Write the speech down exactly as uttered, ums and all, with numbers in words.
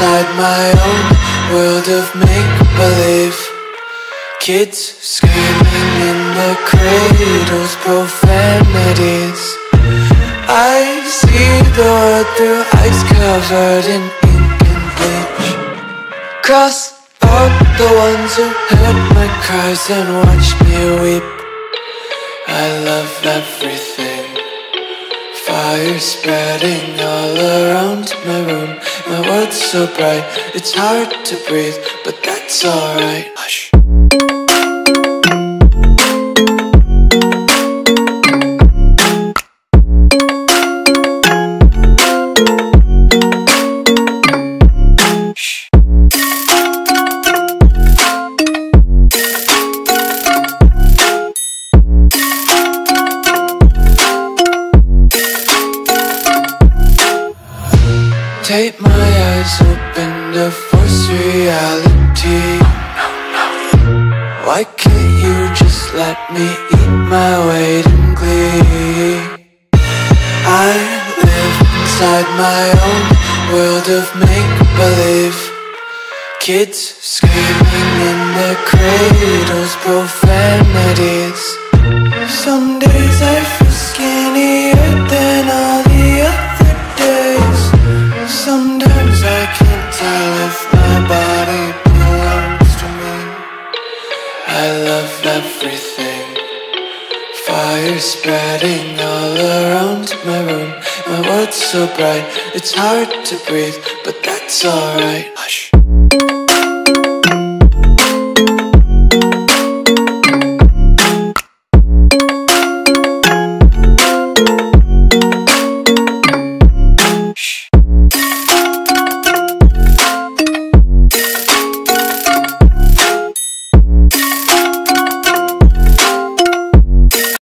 inside my own world of make-believe. Kids screaming in the cradles, profanities. I see the world through ice covered in ink and bleach. Cross out the ones who heard my cries and watched me weep. I love everything. Fire spreading all around my room. My world's so bright, it's hard to breathe, but that's alright. Hush. Tape my eyes open to force reality. Why can't you just let me eat my weight in glee? I live inside my own world of make-believe. Kids screaming in their cradles, profanities. Some days I feel skinnier than all the other days. Sometimes I can't tell if my body belongs to me. I love everything. Fire spreading all around my room. My world's so bright, it's hard to breathe, but that's alright. Hush.